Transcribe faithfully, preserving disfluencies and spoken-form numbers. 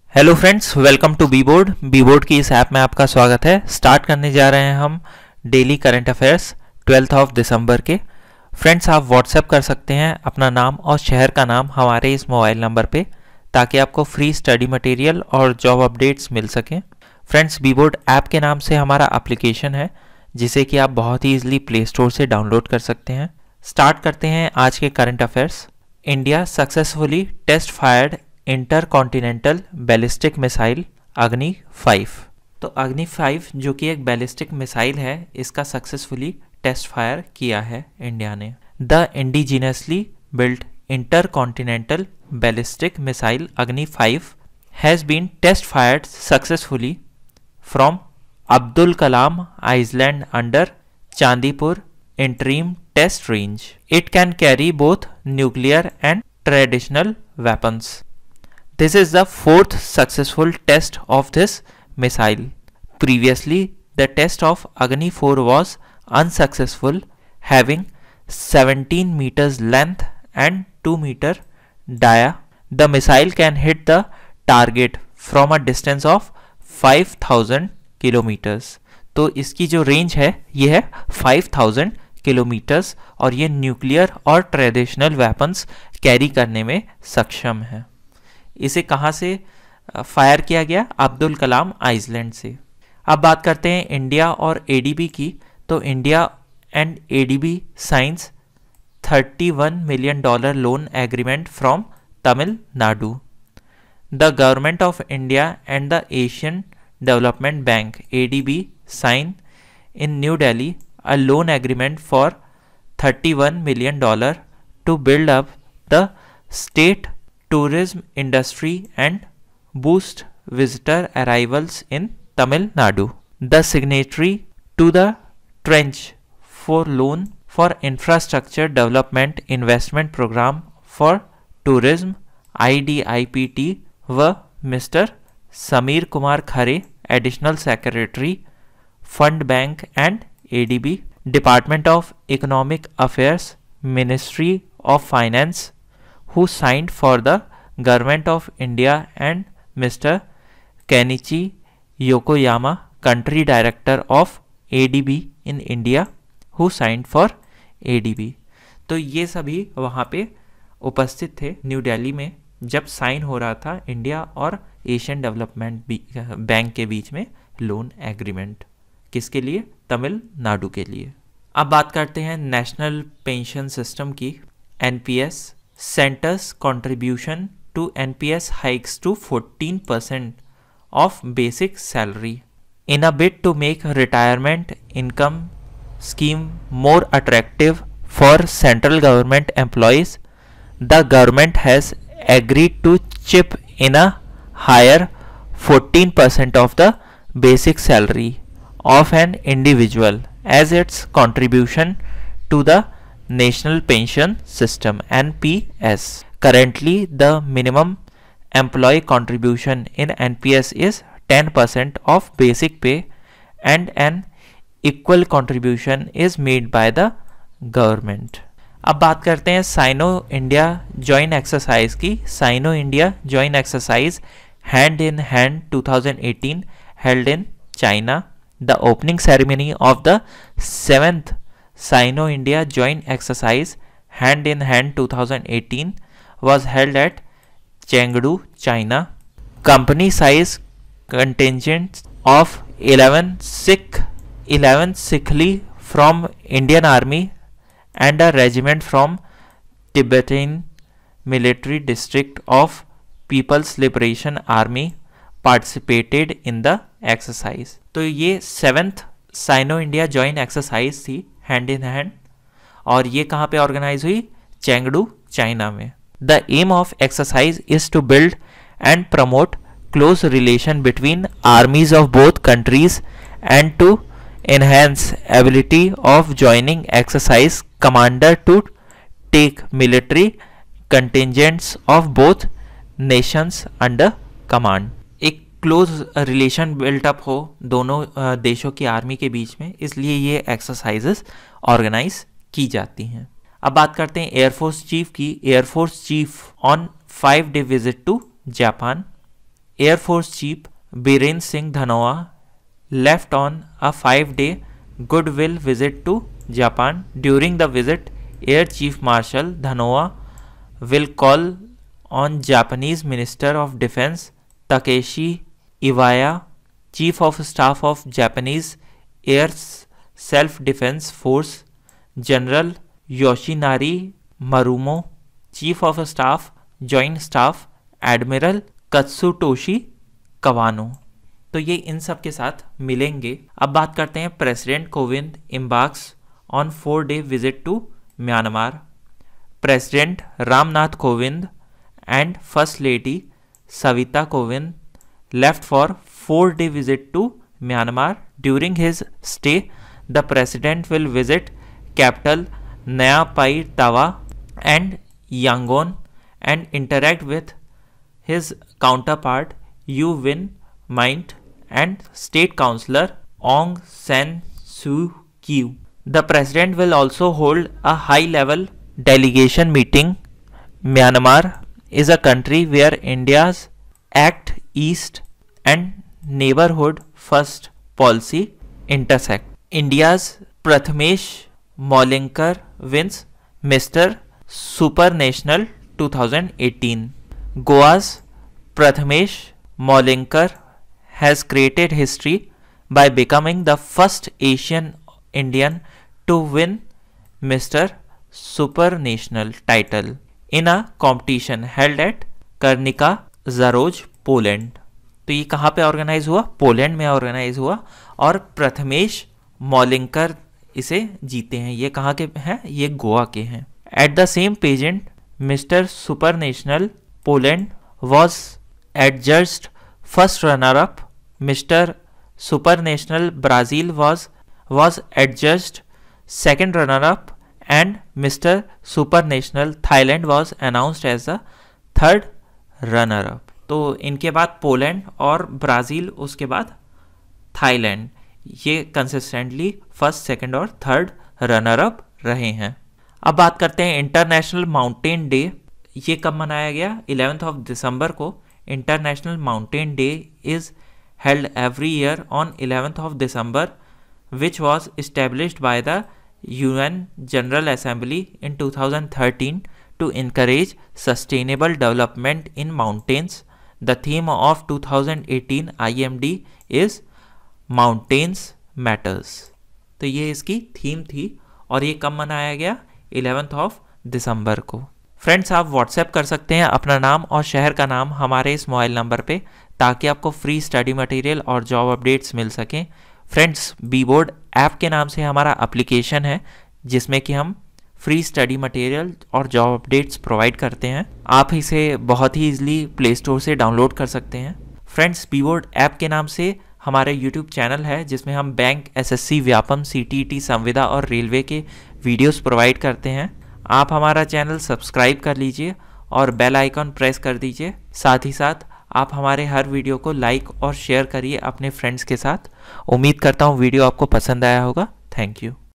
Hello friends, welcome to B board. B board की इस app में आपका स्वागत है। स्टार्ट करने जा रहे हैं हम daily current affairs twelfth of December के। फ्रेंड्स, आप व्हाट्सएप कर सकते हैं अपना नाम और शहर का नाम हमारे इस मोबाइल नंबर पे, ताकि आपको फ्री स्टडी मटेरियल और जॉब अपडेट्स मिल सकें। फ्रेंड्स, बी बोर्ड ऐप के नाम से हमारा एप्लीकेशन है, जिसे कि आप बहुत ही ईजिली प्ले स्टोर से डाउनलोड कर सकते हैं। स्टार्ट करते हैं आज के current affairs. India successfully test fired intercontinental ballistic missile Agni five. तो अग्नि फाइव जो कि एक बैलिस्टिक मिसाइल है, इसका सक्सेसफुली टेस्ट फायर किया है इंडिया ने। The indigenously built intercontinental ballistic missile Agni five has been test fired successfully from Abdul Kalam island under Chandipur interim test range. It can carry both nuclear and traditional weapons. This is the fourth successful test of this missile. Previously, the test of Agni four was unsuccessful, having seventeen meters length and two meter dia. The missile can hit the target from a distance of five thousand kilometers. तो इसकी जो range है ये है five thousand kilometres और ये nuclear और traditional weapons carry करने में सक्षम है। इसे कहाँ से फायर किया गया? अब्दुल कलाम आइलैंड से। अब बात करते हैं इंडिया और एडीबी की। तो India and ADB signs thirty-one million dollar loan agreement from Tamil Nadu. The government of India and the Asian development bank ADB sign in New Delhi a loan agreement for thirty-one million dollars to build up the state tourism industry and boost visitor arrivals in Tamil Nadu. The signatory to the tranche for loan for infrastructure development investment program for tourism I D I P T were Mister Sameer Kumar Khare, Additional Secretary, Fund Bank and A D B, Department of Economic Affairs, Ministry of Finance, who signed for the Government of India, and Mister Kenichi Yokoyama, Country Director of A D B in India, who signed for A D B. तो ये सभी वहाँ पे उपस्थित थे new Delhi में जब sign हो रहा था इंडिया और एशियन डेवलपमेंट बैंक के बीच में लोन एग्रीमेंट। किसके लिए? तमिलनाडु के लिए। अब बात करते हैं नेशनल पेंशन सिस्टम की। NPS centre's contribution to NPS hikes to fourteen percent of basic salary in a bid to make retirement income scheme more attractive for central government employees. The government has agreed to chip in a higher fourteen percent of the basic salary of an individual as its contribution to the National Pension System N P S. Currently, the minimum employee contribution in N P S is ten percent of basic pay and an equal contribution is made by the government. अब बात करते हैं Sino India joint exercise की। Sino India joint exercise hand in hand twenty eighteen held in China. The opening ceremony of the seventh Sino-India Joint Exercise Hand in Hand twenty eighteen was held at Chengdu, China. Company size contingent of eleven Sikh, eleven Sikhli from Indian Army and a regiment from Tibetan Military District of People's Liberation Army participated in the exercise. तो ये seventh Sino India joint exercise थी hand in hand, और ये कहाँ पे organise हुई? Chengdu, China में। The aim of exercise is to build and promote close relation between armies of both countries and to enhance ability of joining exercise commander to take military contingents of both nations under command. एक close relation built up हो दोनों देशों की army के बीच में, इसलिए ये exercises organise की जाती हैं। अब बात करते हैं एयरफोर्स चीफ की। Air force chief on five day visit to Japan. Air Force Chief Biren Singh Dhanoa left on a five-day goodwill visit to Japan. During the visit, Air Chief Marshal Dhanoa will call on Japanese Minister of Defense Takeshi Iwaya, Chief of Staff of Japanese Air Self-Defense Force General Yoshinari Marumo, Chief of Staff Joint Staff Admiral Katsutoshi Kawano। तो ये इन सब के साथ मिलेंगे। अब बात करते हैं president Kovind embarks on four day visit to Myanmar. President Ram Nath Kovind and First Lady Savita Kovind left for four day visit to Myanmar. During his stay, the president will visit capital Naya Pai Tawa and Yangon and interact with his counterpart U Win Mint and State Councillor Aung San Suu Kyi. The president will also hold a high-level delegation meeting. Myanmar is a country where India's Act East and Neighborhood First policy intersect. India's Prathamesh Molinkar wins Mister Supranational twenty eighteen. Goa's Prathamesh Molinkar has created history by becoming the first Asian Indian to win Mister Supranational title in a competition held at Karnika Zaroj, Poland. तो ये कहाँ पे organise हुआ? Poland में organise हुआ और प्रथमेश मॉलिंकर इसे जीते हैं। ये कहाँ के हैं? ये गोवा के हैं। At the same pageant mister supranational Poland was adjudged first runner up. Mister supranational Brazil was was adjudged second runner up and mister supranational Thailand was announced as the third runner up. तो इनके बाद Poland और Brazil, उसके बाद Thailand, ये consistently first, second और third runner up रहे हैं। अब बात करते हैं इंटरनेशनल माउंटेन डे। ये कब मनाया गया? इलेवेंथ ऑफ दिसंबर को। International mountain day is held every year on eleventh of December which was established by the UN general assembly in two thousand thirteen to encourage sustainable development in mountains. The theme of two thousand eighteen I M D is Mountains Matters. तो ये इसकी theme थी और ये कब मनाया गया? Eleventh of December को। फ्रेंड्स, आप व्हाट्सएप कर सकते हैं अपना नाम और शहर का नाम हमारे इस मोबाइल नंबर पे, ताकि आपको फ्री स्टडी मटेरियल और जॉब अपडेट्स मिल सकें। फ्रेंड्स, बी बोर्ड ऐप के नाम से हमारा एप्लीकेशन है जिसमें कि हम फ्री स्टडी मटेरियल और जॉब अपडेट्स प्रोवाइड करते हैं। आप इसे बहुत ही ईजिली प्ले स्टोर से डाउनलोड कर सकते हैं। फ्रेंड्स, बीबोर्ड ऐप के नाम से हमारे यूट्यूब चैनल है जिसमें हम बैंक, एसएससी, व्यापम, सीटीईटी, संविदा और रेलवे के वीडियोस प्रोवाइड करते हैं। आप हमारा चैनल सब्सक्राइब कर लीजिए और बेल आइकन प्रेस कर दीजिए। साथ ही साथ आप हमारे हर वीडियो को लाइक और शेयर करिए अपने फ्रेंड्स के साथ। उम्मीद करता हूँ वीडियो आपको पसंद आया होगा। Thank you.